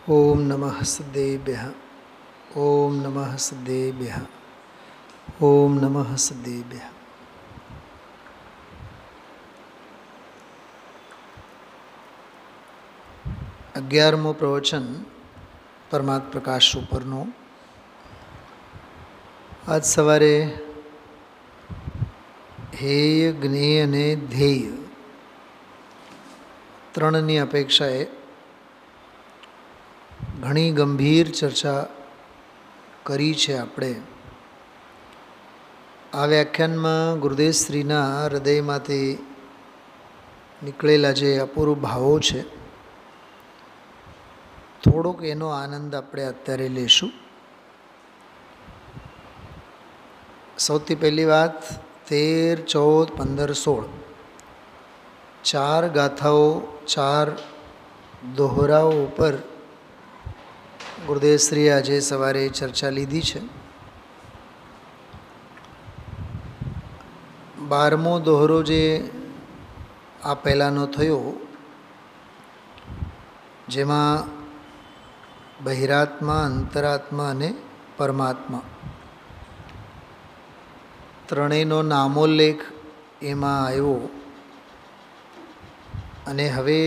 ओम नमः सिद्धेभ्यः। ओम नमः सिद्धेभ्यः। ओम नमः सिद्धेभ्यः। अगियारमो प्रवचन परमात्म प्रकाश उपरनो। आज सवारे हेय, ज्ञेय ने ध्येय त्रणनी अपेक्षाए घणी गंभीर चर्चा करी छे। आपणे आ व्याख्यानमां गुरुदेव श्रीना हृदयमांथी निकळेला जे अपूर्व भावो छे, थोड़ोक एनो आनंद आपणे अत्यारे लेशुं। सौथी पहली बात, 13, 14, 15, 16 चार गाथाओ, चार दोहराओ पर गुरुदेव श्री आज सवारे चर्चा लीधी है। 12मो दोहरो जे आ पहलानो थयो, जेमा बहिरात्मा, अंतरात्मा अने परमात्मा त्रणेयनो नामोल्लेख एमां आव्यो। अने हवे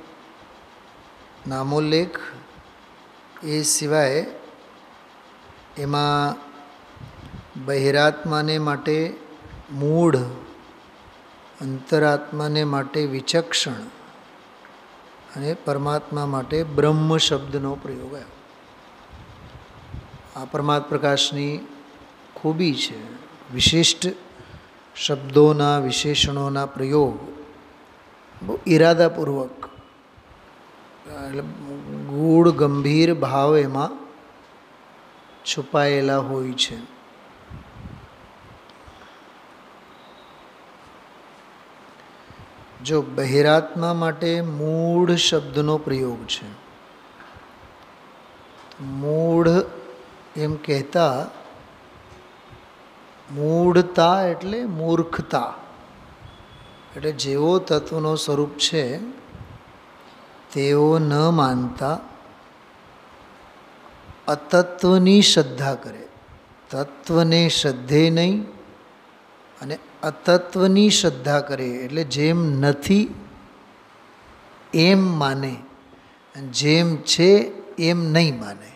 नामोल्लेख ए सिवाय एमां बहिरात्माने माटे मूढ़, अंतरात्माने माटे विचक्षण अने परमात्मा माटे ब्रह्म शब्दनो प्रयोग है। आ परमात्म प्रकाशनी खूबी है। विशिष्ट शब्दोना, विशेषणोना प्रयोग बहु इरादापूर्वक, गूढ़ गंभीर भाव एमां छुपायेला होय छे। जो बहिरात्मा माटे मूढ़ शब्दनो प्रयोग छे, मूढ़ एम कहता, मूढ़ता एटले मूर्खता, एटले जेवो तत्वनो स्वरूप छे तेओ न मानता अतत्वनी श्रद्धा करे। तत्वने श्रद्धे नहीं अने अतत्वनी श्रद्धा करे एटले जेम नथी एम माने, जेम छे एम नहीं माने।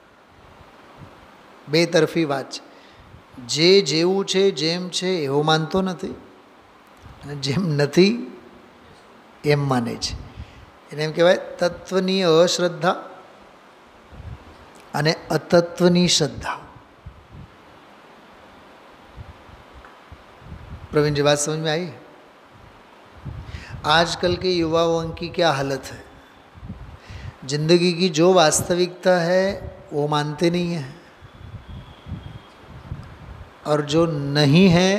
बेतरफी वात छे। जे जेवुं छे, जेम छे एवो मानतो नथी, जेम नथी एम माने छे। એને એમ કહેવાય તત્વની અશ્રદ્ધા અને અતત્વની શ્રદ્ધા। प्रवीण जी, बात समझ में आई? आजकल के युवाओं की क्या हालत है? जिंदगी की जो वास्तविकता है वो मानते नहीं है, और जो नहीं है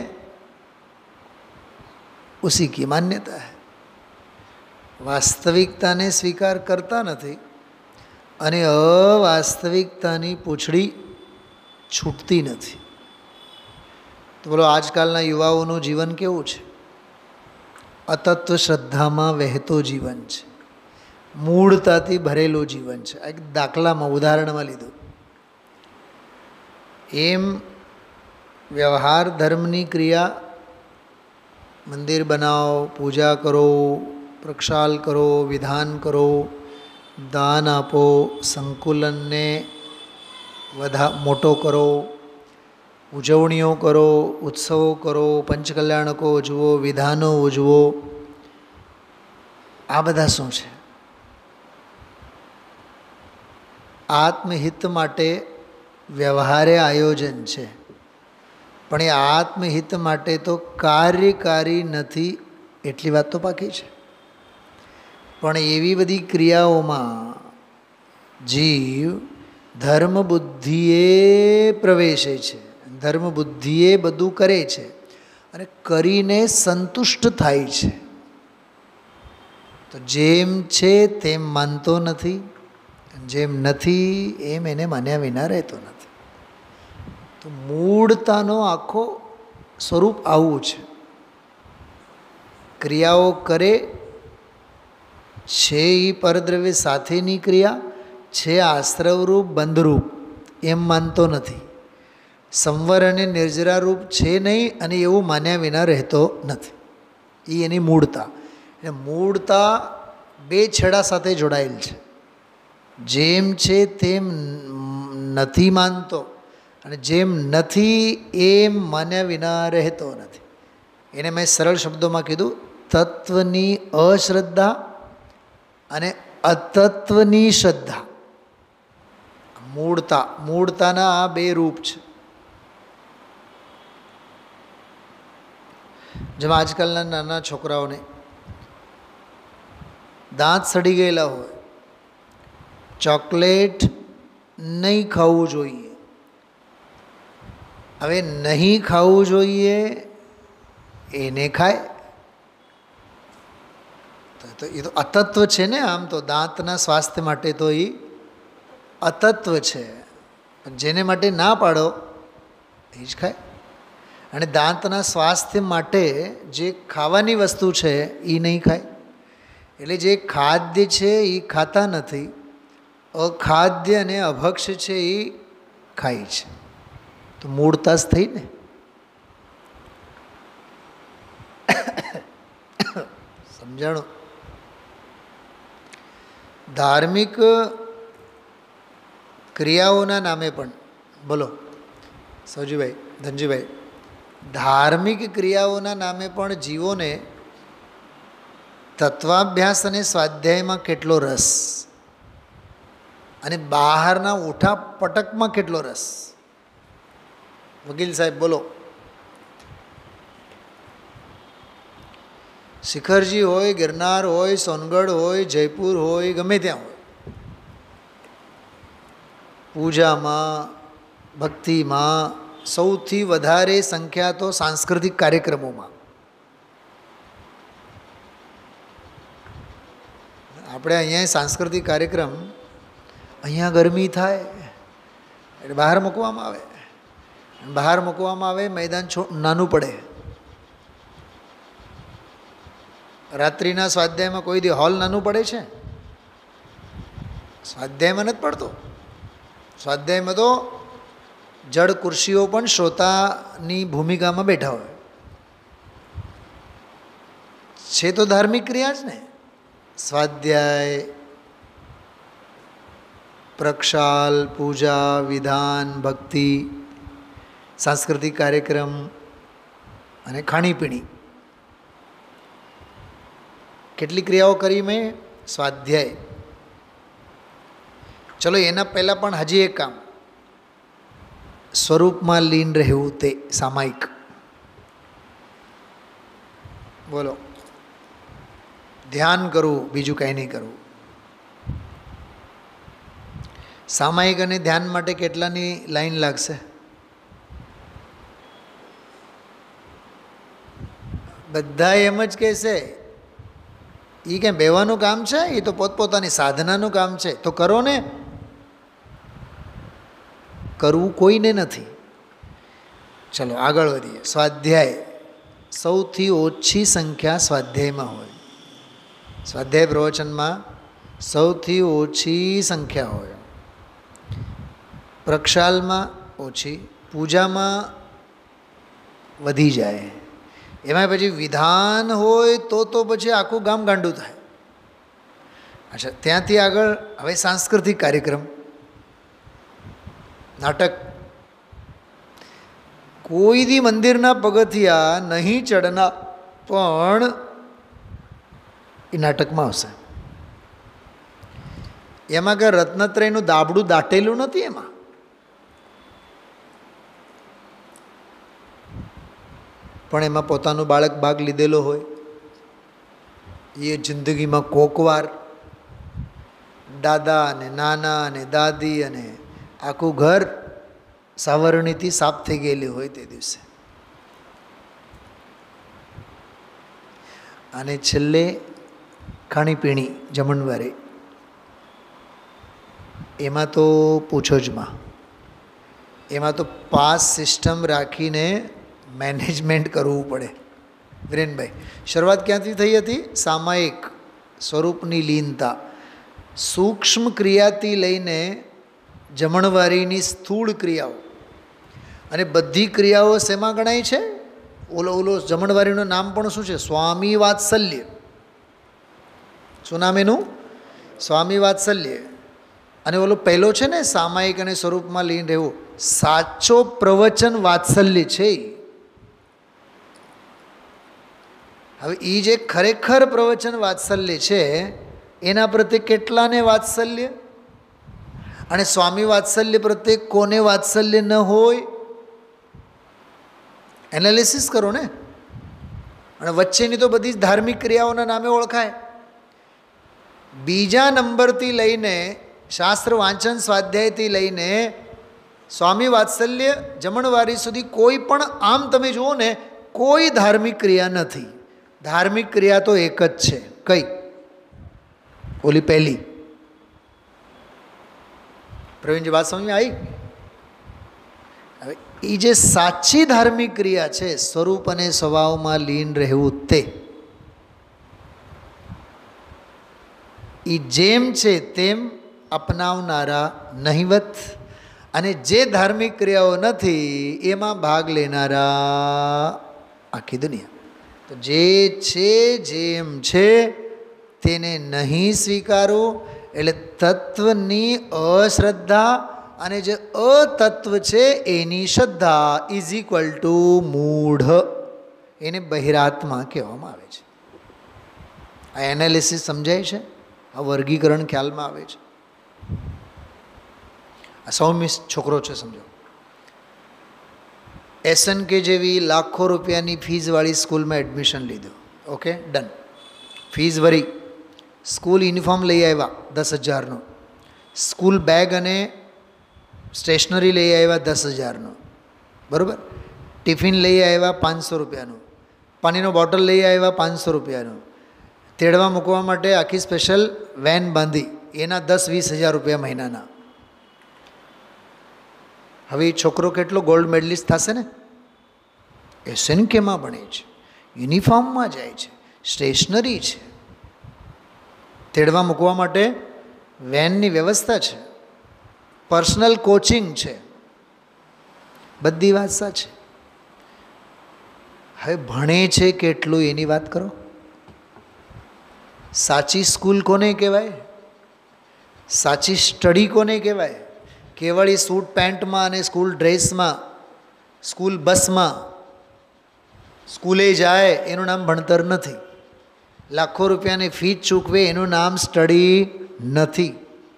उसी की मान्यता है। वास्तविकताने स्वीकार करता नहीं अने अवास्तविकतानी पूछड़ी छूटती नहीं। तो बोलो, आजकलना युवाओनुं जीवन केवुं छे? अतत्व श्रद्धामां वहेतो जीवन छे, मूढ़ताथी भरेलुं जीवन छे। एक दाखलामां, उदाहरणमां लीधुं। एम व्यवहार धर्मनी क्रिया, मंदिर बनाओ, पूजा करो, प्रक्षाल करो, विधान करो, दान आपो, संकुलन ने मोटो करो, उजवणीओ करो, उत्सवों करो, पंचकल्याणको उजवो, विधानो उजवो, आ बधा शुं छे? आत्महित माटे व्यवहारे आयोजन छे, पण ए आत्महित माटे तो कार्यकारी नथी, एटली वात तो पाकी छे। पण एवी बधी क्रियाओमां जीव धर्म बुद्धिए प्रवेशे छे, धर्म बुद्धिए बधुं करे छे अने करीने संतुष्ट थाय छे। तो जेम छे तेम मानतो नथी, जेम नथी एम एने मान्या विना रहेतो नथी। तो मूढ़तानो आखो स्वरूप आवुं छे। क्रियाओ करे छे ई परद्रव्य साथेनी क्रिया, છે આશ્રવરૂપ બંધરૂપ એમ માનતો નથી. સંવર અને નિર્જરારૂપ છે નહીં અને એવું માન્યા વિના રહેતો નથી. એ એની મૂળતા. એટલે મૂળતા બે છેડા સાથે જોડાયેલ છે. જેમ છે તેમ નથી માનતો અને જેમ નથી એમ માન્યા વિના રહેતો નથી. એને મેં સરળ શબ્દોમાં કીધું, તત્વની અશ્રદ્ધા અને અતત્વની શ્રદ્ધા. મૂળતાના આ બે રૂપ છે. જેમાં આજકાલના નાના છોકરાઓને દાંત સડી ગયેલા હોય, ચોકલેટ નહીં ખાવું જોઈએ. હવે નહીં ખાવું જોઈએ એને ખાય તો એ તો અતત્વ છે ને. આમ તો દાંતના સ્વાસ્થ્ય માટે તો એ અતત્વ છે, પણ જેને માટે ના પાડો એ જ ખાય. અને દાંતના સ્વાસ્થ્ય માટે જે ખાવાની વસ્તુ છે એ નહીં ખાય. એટલે જે ખાદ્ય છે એ ખાતા નથી, અખાદ્ય અને અભક્ષ્ય છે એ ખાય છે. તો મૂળતા જ થઈ ને. સમજાણું? ધાર્મિક ક્રિયાઓના નામે પણ, બોલો સૌજીભાઈ, ધનજીભાઈ, ધાર્મિક ક્રિયાઓના નામે પણ જીવોને તત્વાભ્યાસ અને સ્વાધ્યાયમાં કેટલો રસ અને બહારના ઉઠા પટકમાં કેટલો રસ. વકીલ સાહેબ બોલો. શિખરજી હોય, ગિરનાર હોય, સોનગઢ હોય, જયપુર હોય, ગમે ત્યાં હોય, પૂજામાં ભક્તિમાં સૌથી વધારે સંખ્યા તો સાંસ્કૃતિક કાર્યક્રમોમાં. આપણે અહીંયા સાંસ્કૃતિક કાર્યક્રમ, અહીંયા ગરમી થાય એટલે બહાર મૂકવામાં આવે. બહાર મૂકવામાં આવે, મેદાન નાનું પડે. રાત્રિના સ્વાધ્યાયમાં કોઈ દી હોલ નાનું પડે છે? સ્વાધ્યાયમાં નથી પડતો. સ્વાધ્યાયમાં તો જડ ખુરશીઓ પણ શ્રોતાની ભૂમિકામાં બેઠા હોય છે. તો ધાર્મિક ક્રિયા જ ને. સ્વાધ્યાય, પ્રક્ષાલ, પૂજા, વિધાન, ભક્તિ, સાંસ્કૃતિક કાર્યક્રમ અને ખાણીપીણી. કેટલી ક્રિયાઓ કરી મેં? સ્વાધ્યાય. ચલો એના પહેલાં પણ હજી એક કામ, સ્વરૂપમાં લીન રહેવું, તે સામાયિક. બોલો, ધ્યાન કરવું, બીજું કાંઈ નહીં કરવું. સામાયિક અને ધ્યાન માટે કેટલાની લાઈન લાગશે? બધા એમ જ કહેશે એ ક્યાં બેવાનું કામ છે, એ તો પોતપોતાની સાધનાનું કામ છે. તો કરો ને. કરવું કોઈને નથી. ચલો આગળ વધીએ. સ્વાધ્યાય, સૌથી ઓછી સંખ્યા સ્વાધ્યાયમાં હોય. સ્વાધ્યાય પ્રવચનમાં સૌથી ઓછી સંખ્યા હોય. પ્રક્ષાલમાં ઓછી, પૂજામાં વધી જાય. એમાં પછી વિધાન હોય તો પછી આખું ગામ ગાંડું થાય. અચ્છા, ત્યાંથી આગળ હવે સાંસ્કૃતિક કાર્યક્રમ, નાટક. કોઈ દી મંદિરના પગથિયા નહીં ચડના પણ એ નાટકમાં આવશે. એમાં કે રત્નત્રયનું દાબડું દાટેલું નથી. એમાં પણ એમાં પોતાનું બાળક ભાગ લીધેલો હોય. એ જિંદગીમાં કોકવાર દાદા અને નાના અને દાદી અને આખું ઘર સાવરણીથી સાફ થઈ ગયેલી હોય તે દિવસે. અને છેલ્લે ખાણીપીણી, જમણવારે. એમાં તો પૂછો જ માં. એમાં તો પાસ સિસ્ટમ રાખીને મેનેજમેન્ટ કરવું પડે. વિરેનભાઈ, શરૂઆત ક્યાંથી થઈ હતી? સામાયિક, સ્વરૂપની લીનતા. સૂક્ષ્મ ક્રિયાથી લઈને જમણવારીની સ્થૂળ ક્રિયાઓ, અને બધી ક્રિયાઓ શેમાં ગણાય છે? ઓલો જમણવારીનું નામ પણ શું છે? સ્વામી વાત્સલ્ય. શું નામ એનું? સ્વામી વાત્સલ્ય. અને ઓલો પહેલો છે ને, સામાયિક અને સ્વરૂપમાં લીન રહેવું, સાચો પ્રવચન વાત્સલ્ય છે. હવે એ જે ખરેખર પ્રવચન વાત્સલ્ય છે એના પ્રત્યે કેટલાને વાત્સલ્ય, અને સ્વામી વાત્સલ્ય પ્રત્યે કોને વાત્સલ્ય ન હોય? એનાલિસિસ કરો ને. અને વચ્ચેની તો બધી જ ધાર્મિક ક્રિયાઓના નામે ઓળખાય. બીજા નંબરથી લઈને શાસ્ત્ર વાંચન સ્વાધ્યાયથી લઈને સ્વામી વાત્સલ્ય જમણવારી સુધી કોઈ પણ આમ તમે જુઓ ને, કોઈ ધાર્મિક ક્રિયા નથી. ધાર્મિક ક્રિયા તો એક જ છે. કઈ? ઓલી પહેલી. પ્રવીણજી વાત સમજમાં આવી? હવે એ જે સાચી ધાર્મિક ક્રિયા છે, સ્વરૂપ અને સ્વભાવમાં લીન રહેવું, તે એ જેમ છે તેમ અપનાવનારા નહિવત, અને જે ધાર્મિક ક્રિયાઓ નથી એમાં ભાગ લેનારા આખી દુનિયા. તો જે છે જેમ છે તેને નહીં સ્વીકારો, એટલે તત્વની અશ્રદ્ધા, અને જે અતત્વ છે એની શ્રદ્ધા ઇઝ ઇક્વલ ટુ મૂઢ. એને બહિરાત્મા કહેવામાં આવે છે. આ એનાલિસિસ સમજાય છે? આ વર્ગીકરણ ખ્યાલમાં આવે છે? આ સૌમ્ય છોકરો છે, સમજો. SNK જેવી લાખો રૂપિયાની ફીઝવાળી સ્કૂલમાં એડમિશન લીધું. Okay, done. ફીઝ ભરી, સ્કૂલ યુનિફોર્મ લઈ આવ્યા 10,000નો, સ્કૂલ બેગ અને સ્ટેશનરી લઈ આવ્યા 10,000નો, બરાબર. ટિફિન લઈ આવ્યા 500 રૂપિયાનું, પાણીનો બોટલ લઈ આવ્યા 500 રૂપિયાનું, તેડવા મૂકવા માટે આખી સ્પેશિયલ વેન બાંધી, એના 10-20 હજાર રૂપિયા મહિનાના. હવે એ છોકરો કેટલો ગોલ્ડ મેડલિસ્ટ થશે ને? SNKમાં ભણે છે, યુનિફોર્મમાં જાય છે, સ્ટેશનરી છે, તેડવા મૂકવા માટે વેનની વ્યવસ્થા છે, પર્સનલ કોચિંગ છે, બધી વાત સાચી. હવે ભણે છે કેટલું એની વાત કરો. સાચી સ્કૂલ કોને કહેવાય? સાચી સ્ટડી કોને કહેવાય? કેવળ એ સૂટ પેન્ટમાં અને સ્કૂલ ડ્રેસમાં, સ્કૂલ બસમાં સ્કૂલે જાય એનું નામ ભણતર નથી. લાખો રૂપિયાની ફી ચૂકવે એનું નામ સ્ટડી નથી.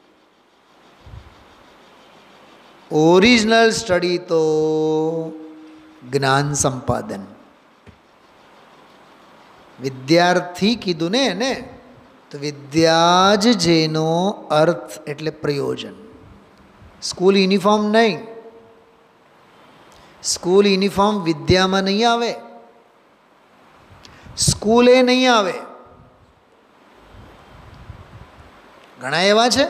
ઓરિજિનલ સ્ટડી તો જ્ઞાન સંપાદન. વિદ્યાર્થી કીધું ને એને, તો વિદ્યા જ જેનો અર્થ એટલે પ્રયોજન. સ્કૂલ યુનિફોર્મ નહીં. સ્કૂલ યુનિફોર્મ વિદ્યામાં નહીં આવે, સ્કૂલે નહીં આવે. ઘણા એવા છે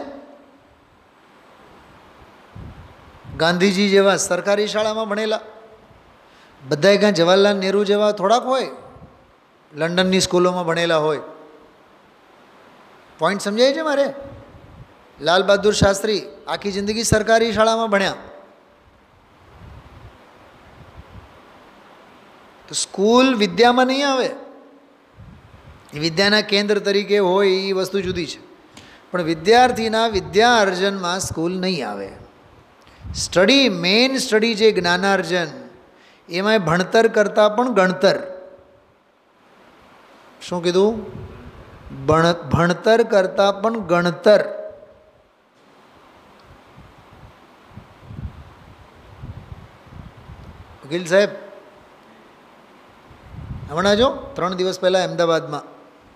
ગાંધીજી જેવા સરકારી શાળામાં ભણેલા, બધાય કાં જવાહરલાલ નહેરુ જેવા થોડાક હોય લંડનની સ્કૂલોમાં ભણેલા હોય. પોઈન્ટ સમજાય છે મારે? લાલ બહાદુર શાસ્ત્રી આખી જિંદગી સરકારી શાળામાં ભણ્યા. તો સ્કૂલ વિદ્યામાં નહીં આવે. એ વિદ્યાના કેન્દ્ર તરીકે હોય એ વસ્તુ જુદી છે, પણ વિદ્યાર્થીના વિદ્યા અર્જનમાં સ્કૂલ નહીં આવે. સ્ટડી, મેઇન સ્ટડી જે જ્ઞાનાર્જન, એમાં ભણતર કરતાં પણ ગણતર. શું કીધું? ભણતર કરતાં પણ ગણતર. વકીલ સાહેબ, હમણાં જો 3 દિવસ પહેલાં અમદાવાદમાં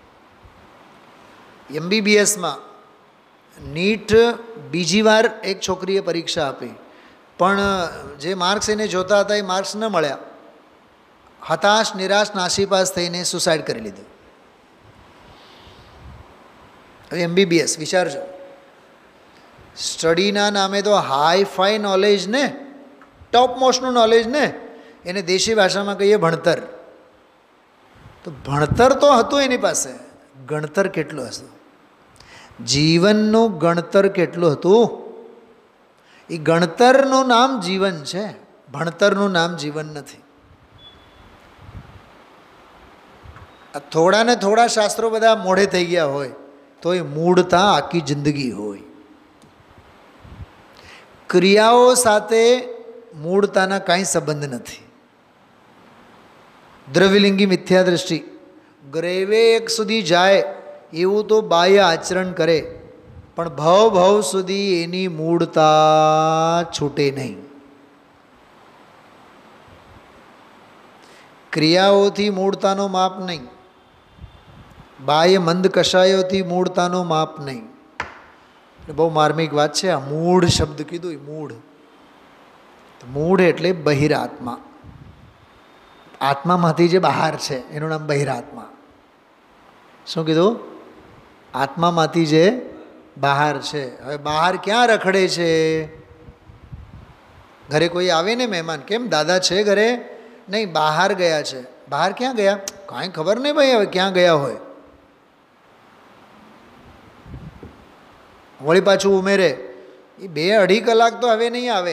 MBBSમાં નીટ બીજી વાર એક છોકરીએ પરીક્ષા આપી, પણ જે માર્ક્સ એને જોતા હતા એ માર્ક્સ ન મળ્યા. હતાશ, નિરાશ, નાસીપાસ થઈને સુસાઇડ કરી લીધું. હવે MBBS વિચારજો, સ્ટડીના નામે તો હાઈ ફાઈ નોલેજ ને, ટોપ મોસ્ટનું નોલેજ ને, એને દેશી ભાષામાં કહીએ ભણતર. તો ભણતર તો હતું એની પાસે, ગણતર કેટલું હશે? જીવનનું ગણતર કેટલું હતું? એ ગણતરનું નામ જીવન છે, ભણતરનું નામ જીવન નથી. થોડા ને થોડા શાસ્ત્રો બધા મોઢે થઈ ગયા હોય તો એ મૂળતા આખી જિંદગી હોય. ક્રિયાઓ સાથે મૂળતાના કાંઈ સંબંધ નથી. દ્રવ્યલિંગી મિથ્યા દૃષ્ટિ, ગ્રેવે એક સુધી જાય એવું તો બાહ્ય આચરણ કરે, પણ ભવ ભવ સુધી એની મૂળતા છૂટે નહીં. ક્રિયાઓથી મૂળતાનો માપ નહીં, બાહ્ય મંદ કષાયોથી મૂળતાનો માપ નહીં. બહુ માર્મિક વાત છે. આ મૂળ શબ્દ કીધું, એ મૂળ, મૂળ એટલે બહિરાત્મા. આત્મામાંથી જે બહાર છે એનું નામ બહિરાત્મા. શું કીધું? આત્મામાંથી જે બહાર છે. હવે બહાર ક્યાં રખડે છે? ઘરે કોઈ આવે ને મહેમાન, કેમ દાદા છે ઘરે? નહીં, બહાર ગયા છે. બહાર ક્યાં ગયા? કાંઈ ખબર નહીં ભાઈ, હવે ક્યાં ગયા હોય. વળી પાછું ઉમેરે, એ 2-2.5 કલાક તો હવે નહીં આવે,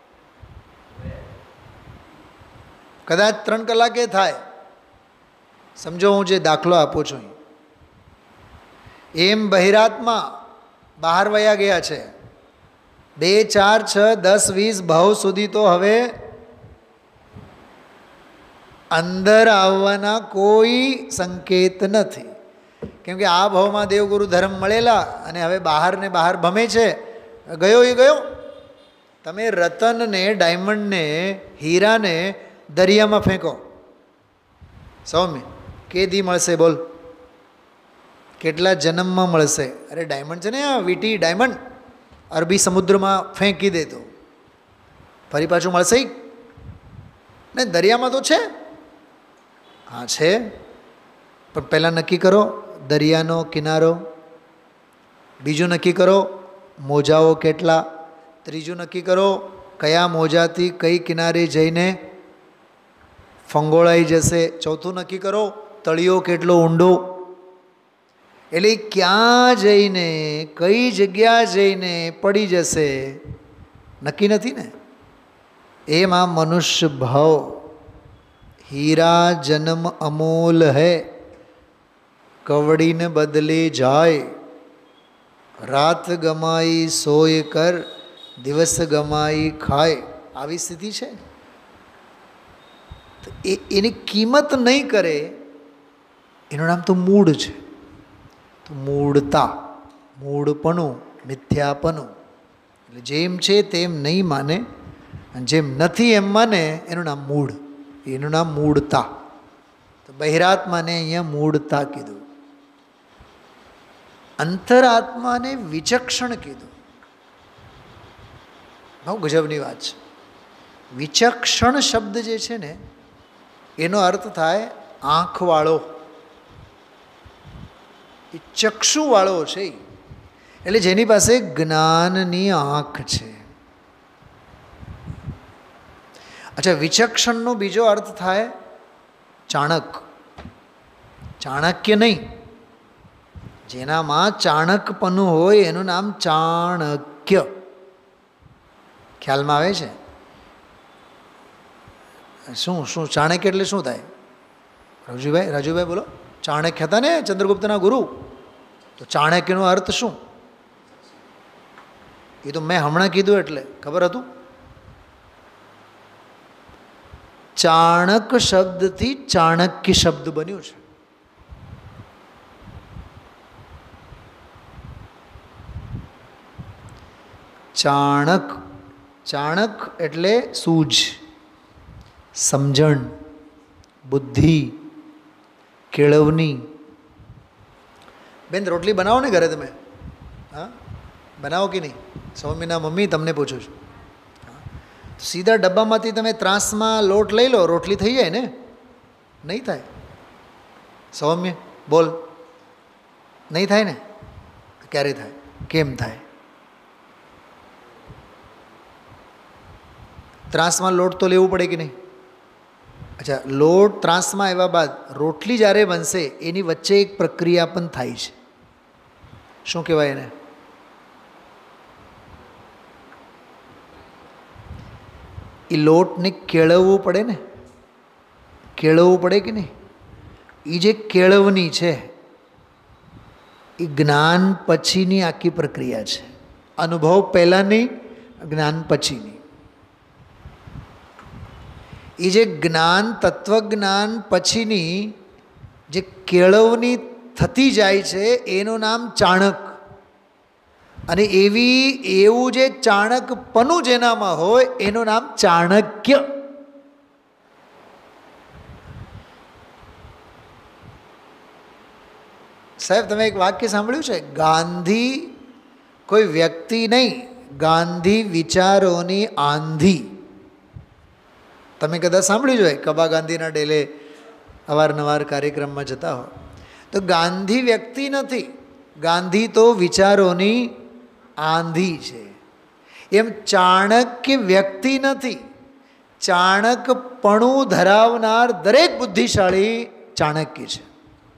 કદાચ 3 કલાકે થાય. સમજો હું જે દાખલો આપું છું એમ બહિરાત્મા બહાર વયા ગયા છે. 2, 4, 6, 10, 20 ભાવ સુધી તો હવે અંદર આવવાના કોઈ સંકેત નથી. કેમ કે આ ભાવમાં દેવગુરુ ધર્મ મળેલા અને હવે બહાર ને બહાર ભમે છે. ગયો એ ગયો. તમે રતનને, ડાયમંડને, હીરાને દરિયામાં ફેંકો, સૌમ્ય કેદી મળશે? બોલ, કેટલા જન્મમાં મળશે? અરે ડાયમંડ છે ને, આ વીટી ડાયમંડ અરબી સમુદ્રમાં ફેંકી દે તો ફરી પાછું મળશે ને? દરિયામાં તો છે. હા છે, પણ પહેલાં નક્કી કરો દરિયાનો કિનારો, બીજું નક્કી કરો મોજાઓ કેટલા, ત્રીજું નક્કી કરો કયા મોજાથી કઈ કિનારે જઈને ફંગોળાઈ જશે, ચોથું નક્કી કરો તળિયો કેટલો ઊંડો. એટલે ક્યાં જઈને કઈ જગ્યા જઈને પડી જશે નક્કી નથી ને. એમાં મનુષ્ય ભાવ હીરા જન્મ અમોલ હૈ, કવડીને બદલે જાય, રાત ગમાઈ સોય કર, દિવસ ગમાઈ ખાય. આવી સ્થિતિ છે. એની કિંમત નહીં કરે એનું નામ તો મૂળ છે. તો મૂળતા, મૂળપણું, મિથ્યાપણું. એટલે જેમ છે તેમ નહીં માને અને જેમ નથી એમ માને એનું નામ મૂળ, એનું નામ મૂળતા. તો બહિરાત્માને અહીંયા મૂળતા કીધું, અંતરાત્માને વિચક્ષણ કીધું. બહુ ગજબની વાત છે. વિચક્ષણ શબ્દ જે છે ને એનો અર્થ થાય આંખવાળો, એ ચક્ષુવાળો છે. એટલે જેની પાસે જ્ઞાનની આંખ છે. અચ્છા, વિચક્ષણનો બીજો અર્થ થાય ચાણક. ચાણક્ય નહીં, જેનામાં ચાણકપણું હોય એનું નામ ચાણક્ય. ખ્યાલમાં આવે છે? શું શું ચાણક્ય એટલે શું થાય? રાજુભાઈ બોલો. ચાણક્ય હતા ને ચંદ્રગુપ્તના ગુરુ, તો ચાણક્યનો અર્થ શું? એ તો મેં હમણાં કીધું એટલે ખબર હતું. ચાણક શબ્દથી ચાણક્ય શબ્દ બન્યું છે. ચાણક, ચાણક એટલે સૂઝ, સમજણ, બુદ્ધિ, કેળવણી. બેન રોટલી બનાવો ને ઘરે તમે? હા, બનાવો કે નહીં? સૌમ્યના મમ્મી તમને પૂછું છું. સીધા ડબ્બામાંથી તમે ત્રાસમાં લોટ લઈ લો, રોટલી થઈ જાય ને? નહીં થાય. સૌમ્ય બોલ, નહીં થાય ને? ક્યારે થાય? કેમ થાય? ત્રાસમાં લોટ તો લેવું પડે કે નહીં? અચ્છા, લોટ ત્રાસમાં આવ્યા બાદ રોટલી જ્યારે બનશે એની વચ્ચે એક પ્રક્રિયા પણ થાય છે. શું કહેવાય એને? એ લોટને કેળવવું પડે ને, કેળવવું પડે કે નહીં? એ જે કેળવણી છે એ જ્ઞાન પછીની આખી પ્રક્રિયા છે. અનુભવ પહેલાંની, જ્ઞાન પછીની. એ જે જ્ઞાન, તત્વજ્ઞાન પછીની જે કેળવણી થતી જાય છે એનું નામ ચાણક. અને એવું જે ચાણકપણું જેનામાં હોય એનું નામ ચાણક્ય. સાહેબ, તમે એક વાક્ય સાંભળ્યું છે, ગાંધી કોઈ વ્યક્તિ નહીં, ગાંધી વિચારોની આંધી. તમે કદાચ સાંભળ્યું જ હોય, કબા ગાંધીના ડેલે અવારનવાર કાર્યક્રમમાં જતા હો. તો ગાંધી વ્યક્તિ નથી, ગાંધી તો વિચારોની આંધી છે. એમ ચાણક્ય વ્યક્તિ નથી, ચાણકપણું ધરાવનાર દરેક બુદ્ધિશાળી ચાણક્ય છે.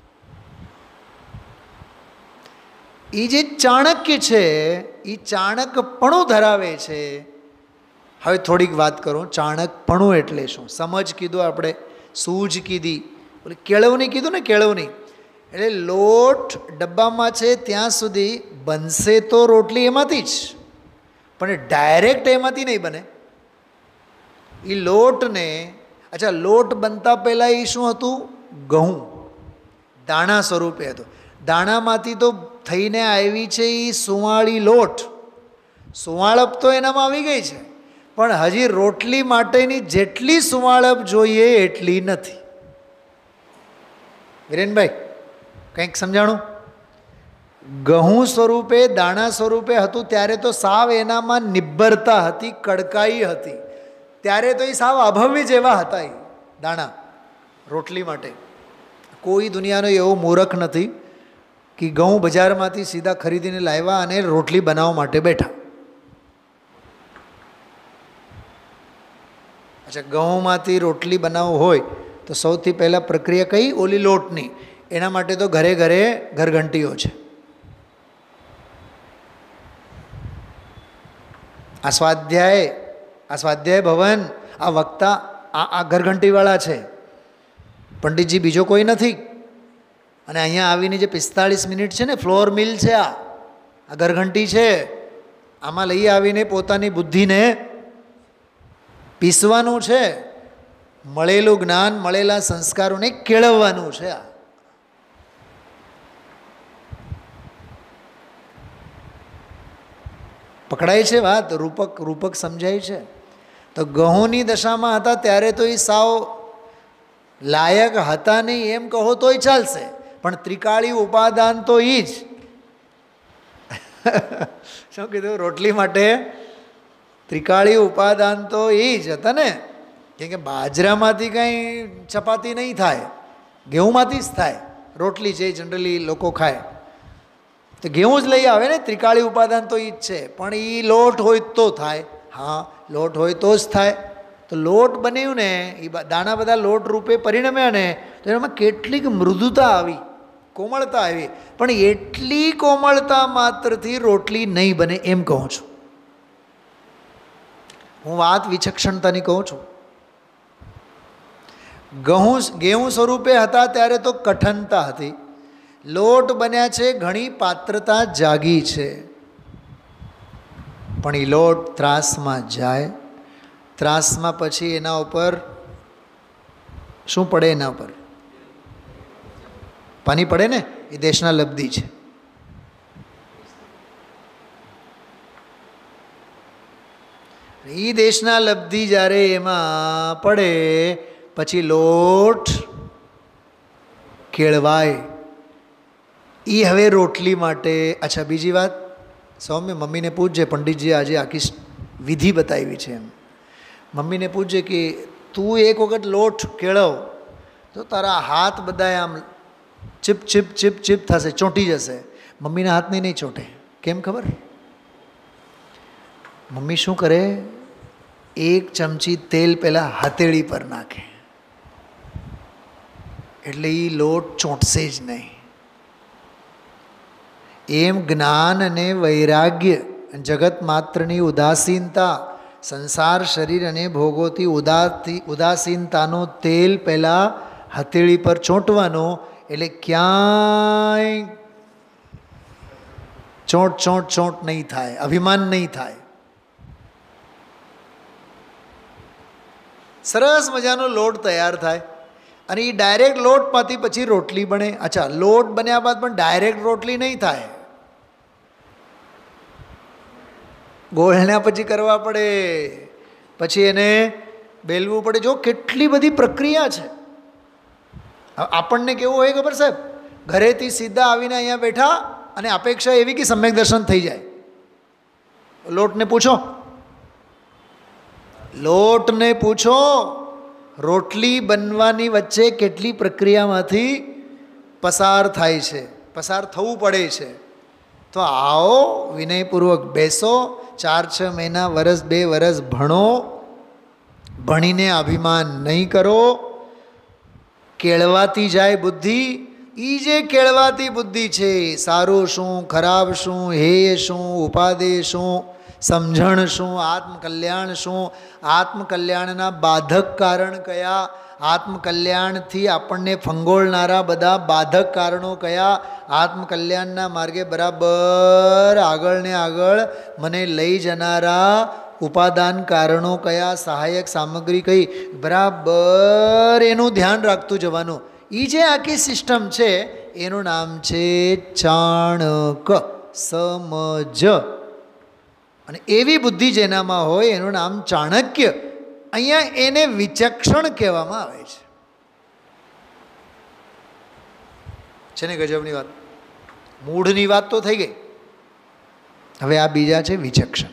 એ જે ચાણક્ય છે એ ચાણકપણું ધરાવે છે. હવે થોડીક વાત કરું, ચાણકપણું એટલે શું? સમજ કીધું આપણે, સૂઝ કીધી, બોલે કેળવણી કીધું ને, કેળવણી એટલે લોટ ડબ્બામાં છે ત્યાં સુધી બનશે તો રોટલી એમાંથી જ, પણ ડાયરેક્ટ એમાંથી નહીં બને. એ લોટને, અચ્છા, લોટ બનતા પહેલાં એ શું હતું? ઘઉં દાણા સ્વરૂપે હતું. દાણામાંથી તો થઈને આવી છે એ સુવાળી લોટ. સુવાળપ તો એનામાં આવી ગઈ છે, પણ હજી રોટલી માટેની જેટલી સુવાળપ જોઈએ એટલી નથી. વિરેનભાઈ, કંઈક સમજાણું? ઘઉં સ્વરૂપે, દાણા સ્વરૂપે હતું ત્યારે તો સાવ એનામાં નિબ્બરતા હતી, કડકાઈ હતી. ત્યારે તો એ સાવ અભવ્ય જેવા હતા એ દાણા રોટલી માટે. કોઈ દુનિયાનો એવો મૂર્ખ નથી કે ઘઉં બજારમાંથી સીધા ખરીદીને લાવ્યા અને રોટલી બનાવવા માટે બેઠા. અચ્છા, ઘઉંમાંથી રોટલી બનાવવું હોય તો સૌથી પહેલાં પ્રક્રિયા કઈ? ઓલી લોટની. એના માટે તો ઘરે ઘરે ઘરઘંટીઓ છે. આ સ્વાધ્યાય ભવન, આ વક્તા, આ ઘરઘંટીવાળા છે. પંડિતજી બીજો કોઈ નથી. અને અહીંયા આવીને જે 45 મિનિટ છે ને, ફ્લોર મિલ છે, આ ઘરઘંટી છે. આમાં લઈ આવીને પોતાની બુદ્ધિને પીસવાનું છે, મળેલું જ્ઞાન, મળેલા સંસ્કારોને કેળવવાનું છે. પકડાય છે વાત? રૂપક સમજાય છે? તો ઘઉંની દશામાં હતા ત્યારે તો એ સાવ લાયક હતા નહીં એમ કહો તોય ચાલશે, પણ ત્રિકાળી ઉપાદાન તો એ જ. શું કીધું? રોટલી માટે ત્રિકાળી ઉપાદાન તો એ જ હતા ને. કેમ કે બાજરામાંથી કંઈ ચપાતી નહીં થાય, ઘઉંમાંથી જ થાય. રોટલી છે જનરલી લોકો ખાય તો ઘઉં જ લઈ આવે ને. ત્રિકાળી ઉપાદાન તો એ જ છે, પણ એ લોટ હોય તો થાય. હા, લોટ હોય તો જ થાય. તો લોટ બન્યું ને, એ દાણા બધા લોટ રૂપે પરિણમ્યા ને, તો એમાં કેટલીક મૃદુતા આવી, કોમળતા આવી. પણ એટલી કોમળતા માત્રથી રોટલી નહીં બને એમ કહું છું હું. વાત વિચક્ષણતાની કહું છું. ઘઉં સ્વરૂપે હતા ત્યારે તો કઠનતા હતી. લોટ બન્યા છે, ઘણી પાત્રતા જાગી છે. પણ એ લોટ ત્રાસમાં જાય, ત્રાસમાં પછી એના ઉપર શું પડે? એના ઉપર પાણી પડે ને. એ દેશના લબ્ધિ છે. એ દેશના લબ્ધિ જ્યારે એમાં પડે પછી લોટ કેળવાય. એ હવે રોટલી માટે. અચ્છા, બીજી વાત, સૌમ્ય મમ્મીને પૂછજે, પંડિતજી આજે આખી વિધિ બતાવી છે એમ. મમ્મીને પૂછજે કે તું એક વખત લોટ કેળવ તો તારા હાથ બધા આમ ચીપ ચીપ ચીપ ચીપ થશે, ચોંટી જશે. મમ્મીના હાથને નહીં ચોંટે. કેમ ખબર? મમ્મી શું કરે? એક ચમચી તેલ પહેલાં હથેળી પર નાખે, એટલે એ લોટ ચોંટશે જ નહીં. એમ જ્ઞાન અને વૈરાગ્ય, જગત માત્રની ઉદાસીનતા, સંસાર શરીર અને ભોગોથી ઉદાસીનતાનો તેલ પહેલાં હથેળી પર ચોંટવાનો, એટલે ક્યાંય ચોંટ નહીં થાય, અભિમાન નહીં થાય. સરસ મજાનો લોટ તૈયાર થાય અને એ ડાયરેક્ટ લોટમાંથી પછી રોટલી બને. અચ્છા, લોટ બન્યા બાદ પણ ડાયરેક્ટ રોટલી નહીં થાય, ગોળણા પછી કરવા પડે, પછી એને બેલવું પડે. જો કેટલી બધી પ્રક્રિયા છે. આપણને કેવું હોય ખબર સાહેબ, ઘરેથી સીધા આવીને અહીંયા બેઠા અને અપેક્ષા એવી કે સમ્યક દર્શન થઈ જાય. લોટને પૂછો રોટલી બનવાની વચ્ચે કેટલી પ્રક્રિયામાંથી પસાર થાય છે, પસાર થવું પડે છે. તો આવો વિનયપૂર્વક બેસો, 4-6 મહિના, વરસ 2 વરસ ભણો, ભણીને અભિમાન નહીં કરો. કેળવાતી જાય બુદ્ધિ. એ જે કેળવાતી બુદ્ધિ છે, સારું શું, ખરાબ શું, હેય શું, ઉપાદેય શું, સમજણ શું, આત્મકલ્યાણ શું, આત્મકલ્યાણના બાધક કારણ કયા, આત્મકલ્યાણથી આપણને ફંગોળનારા બધા બાધક કારણો કયા, આત્મકલ્યાણના માર્ગે બરાબર આગળ ને આગળ મને લઈ જનારા ઉપાદાન કારણો કયા, સહાયક સામગ્રી કઈ, બરાબર એનું ધ્યાન રાખતું જવાનું. એ જે આખી સિસ્ટમ છે એનું નામ છે ચાણક, સમજ. અને એવી બુદ્ધિ જેનામાં હોય એનું નામ ચાણક્ય. અહીંયા એને વિચક્ષણ કહેવામાં આવે છે ને ગજબની વાત. મૂળની વાત તો થઈ ગઈ, હવે આ બીજા છે વિચક્ષણ.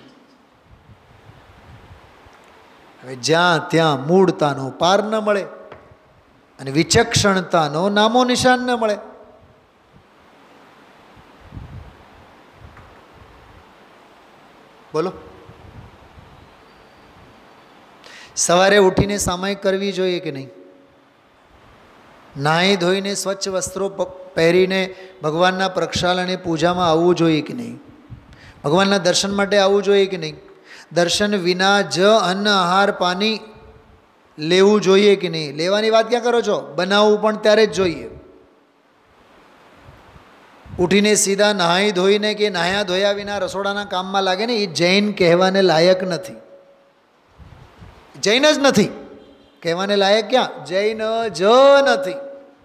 હવે જ્યાં ત્યાં મૂળતાનો પાર ન મળે અને વિચક્ષણતાનો નામો નિશાન ન મળે. બોલો, સવારે ઉઠીને સામાયિક કરવી જોઈએ કે નહીં? નાહી ધોઈને સ્વચ્છ વસ્ત્રો પહેરીને ભગવાનના પ્રક્ષાલ અને પૂજામાં આવવું જોઈએ કે નહીં? ભગવાનના દર્શન માટે આવવું જોઈએ કે નહીં? દર્શન વિના જ અન્ન આહાર પાણી લેવું જોઈએ કે નહીં? લેવાની વાત ક્યાં કરો છો? બનાવવું પણ ત્યારે જ જોઈએ. ઉઠીને સીધા નહાઈ ધોઈને કે નાહ્યા ધોયા વિના રસોડાના કામમાં લાગે ને, એ જૈન કહેવાને લાયક નથી. જૈન જ નથી કહેવાને લાયક. ક્યાં? જૈન જ નથી.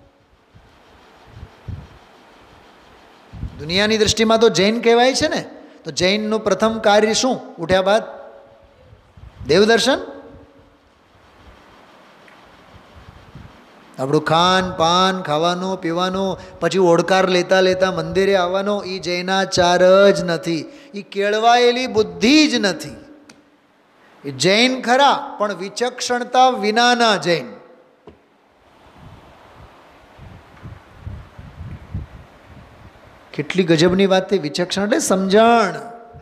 દુનિયાની દૃષ્ટિમાં તો જૈન કહેવાય છે ને. તો જૈનનું પ્રથમ કાર્ય શું? ઉઠ્યા બાદ દેવદર્શન. આપણું ખાન પાન, ખાવાનું પીવાનું, પછી ઓડકાર લેતા લેતા મંદિરે આવવાનો, એ જૈનાચાર જ નથી. એ કેળવાયેલી બુદ્ધિ જ નથી. એ જૈન ખરા પણ વિચક્ષણતા વિનાના જૈન. કેટલી ગજબની વાત છે. વિચક્ષણ એટલે સમજણ.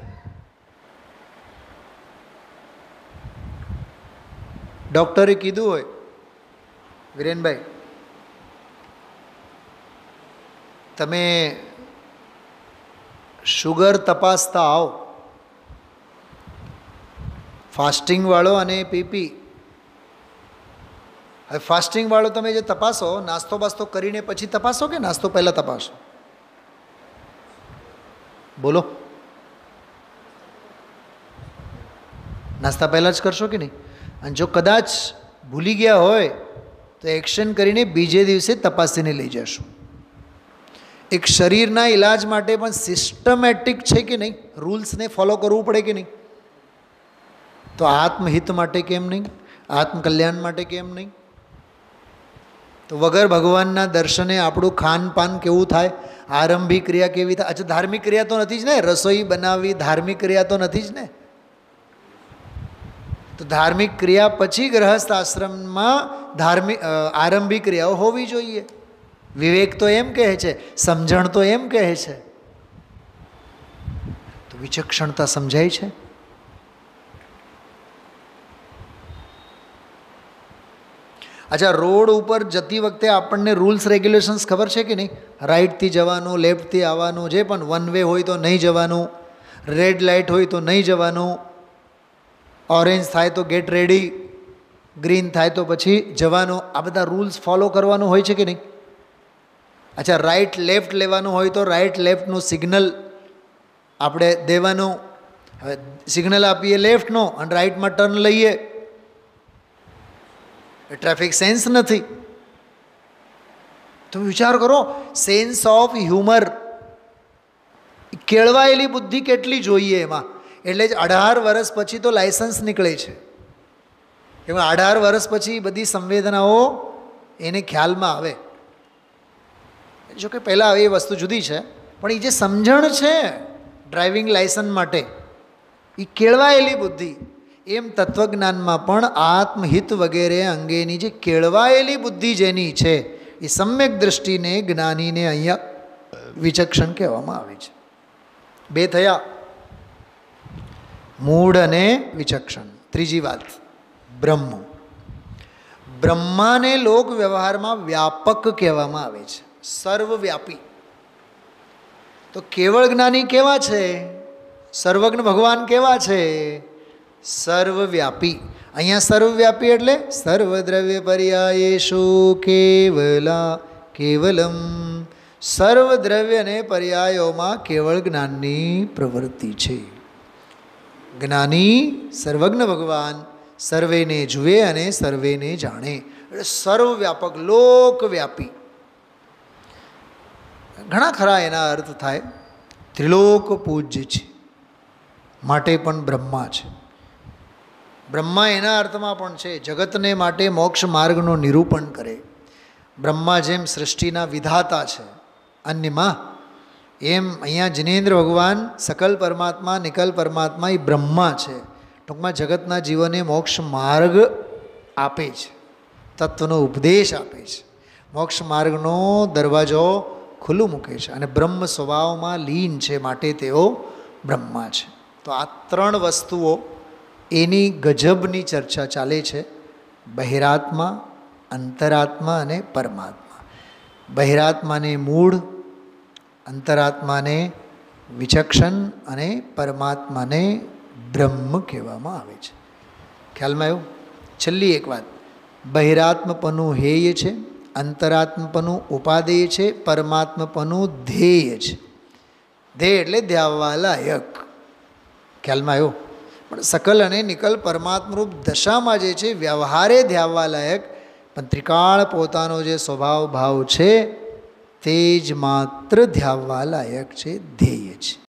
ડૉક્ટરે કીધું હોય, વિરેનભાઈ તમે શુગર તપાસતા આવો, ફાસ્ટિંગવાળો અને પીપી. હવે ફાસ્ટિંગવાળો તમે જે તપાસો, નાસ્તો બાસ્તો કરીને પછી તપાસો કે નાસ્તો પહેલાં તપાસો? બોલો, નાસ્તા પહેલાં જ કરશો કે નહીં? અને જો કદાચ ભૂલી ગયા હોય તો એક્શન કરીને બીજે દિવસે તપાસીને લઈ જશો. એક શરીરના ઈલાજ માટે પણ સિસ્ટમેટિક છે કે નહીં? રૂલ્સને ફોલો કરવું પડે કે નહીં? તો આત્મહિત માટે કેમ નહીં? આત્મકલ્યાણ માટે કેમ નહીં? તો વગર ભગવાનના દર્શને આપણું ખાનપાન કેવું થાય? આરંભી ક્રિયા કેવી થાય? અચ્છા, ધાર્મિક ક્રિયા તો નથી જ ને? રસોઈ બનાવવી ધાર્મિક ક્રિયા તો નથી જ ને? તો ધાર્મિક ક્રિયા પછી ગ્રહસ્થ આશ્રમમાં આરંભી ક્રિયાઓ હોવી જોઈએ. વિવેક તો એમ કહે છે, સમજણ તો એમ કહે છે. તો વિચક્ષણતા સમજાય છે. અચ્છા, રોડ ઉપર જતી વખતે આપણને રૂલ્સ રેગ્યુલેશન્સ ખબર છે કે નહીં? રાઇટથી જવાનું, લેફ્ટથી આવવાનું, જે પણ વન વે હોય તો નહીં જવાનું, રેડ લાઇટ હોય તો નહીં જવાનું, ઓરેન્જ થાય તો ગેટ રેડી, ગ્રીન થાય તો પછી જવાનું. આ બધા રૂલ્સ ફોલો કરવાનું હોય છે કે નહીં? અચ્છા, રાઇટ લેફ્ટ લેવાનું હોય તો રાઇટ લેફ્ટનું સિગ્નલ આપણે દેવાનું. હવે સિગ્નલ આપીએ લેફ્ટનો અને રાઇટમાં ટર્ન લઈએ, ટ્રાફિક સેન્સ નથી. તમે વિચાર કરો, સેન્સ ઓફ હ્યુમર, કેળવાયેલી બુદ્ધિ કેટલી જોઈએ એમાં. એટલે જ 18 વર્ષ પછી તો લાયસન્સ નીકળે છે. એમાં 18 વર્ષ પછી બધી સંવેદનાઓ એને ખ્યાલમાં આવે. જો કે પહેલાં એ વસ્તુ જુદી છે, પણ એ જે સમજણ છે ડ્રાઇવિંગ લાયસન્સ માટે, એ કેળવાયેલી બુદ્ધિ. એમ તત્વજ્ઞાનમાં પણ આત્મહિત વગેરે અંગેની જે કેળવાયેલી બુદ્ધિ જેની છે, એ સમ્યક દૃષ્ટિને, જ્ઞાનીને અહીંયા વિચક્ષણ કહેવામાં આવે છે. બે થયા, મૂળ અને વિચક્ષણ. ત્રીજી વાત, બ્રહ્મ. બ્રહ્માને લોક વ્યવહારમાં વ્યાપક કહેવામાં આવે છે, સર્વવ્યાપી. તો કેવળ જ્ઞાની કેવા છે? સર્વજ્ઞ ભગવાન કેવા છે? સર્વવ્યાપી. અહીંયા સર્વવ્યાપી એટલે સર્વદ્રવ્ય પર્યાયેષુ કેવલમ. સર્વદ્રવ્ય અને પર્યાયોમાં કેવળ જ્ઞાનની પ્રવૃત્તિ છે. જ્ઞાની સર્વજ્ઞ ભગવાન સર્વેને જુએ અને સર્વેને જાણે, એટલે સર્વવ્યાપક, લોકવ્યાપી. ઘણા ખરા એના અર્થ થાય. ત્રિલોક પૂજ્ય છે માટે પણ બ્રહ્મા છે. બ્રહ્મા એના અર્થમાં પણ છે જગતને માટે મોક્ષ માર્ગનું નિરૂપણ કરે. બ્રહ્મા જેમ સૃષ્ટિના વિધાતા છે અન્યમાં, એમ અહીંયા જિનેન્દ્ર ભગવાન સકલ પરમાત્મા, નિકલ પરમાત્મા, એ બ્રહ્મા છે. ટૂંકમાં જગતના જીવોને મોક્ષ માર્ગ આપે છે, તત્વનો ઉપદેશ આપે છે, મોક્ષ માર્ગનો દરવાજો ખુલ્લું મૂકે છે, અને બ્રહ્મ સ્વભાવમાં લીન છે માટે તેઓ બ્રહ્મા છે. તો આ ત્રણ વસ્તુઓ એની ગજબની ચર્ચા ચાલે છે. બહિરાત્મા, અંતરાત્મા અને પરમાત્મા. બહિરાત્માને મૂળ, અંતરાત્માને વિચક્ષણ અને પરમાત્માને બ્રહ્મ કહેવામાં આવે છે. ખ્યાલમાં આવ્યું? છેલ્લી એક વાત, બહિરાત્મપનું હેય છે, અંતરાત્મપનું ઉપાદેય છે, પરમાત્મપનું ધ્યેય છે. ધ્યેય એટલે ધ્યાવવા લાયક. ખ્યાલમાં આવ્યો? પણ સકલ અને નિકલ પરમાત્મરૂપ દશામાં જે છે વ્યવહારે ધ્યાવવા લાયક, પણ ત્રિકાળ પોતાનો જે સ્વભાવ ભાવ છે તે જ માત્ર ધ્યાવવા લાયક છે, ધ્યેય છે.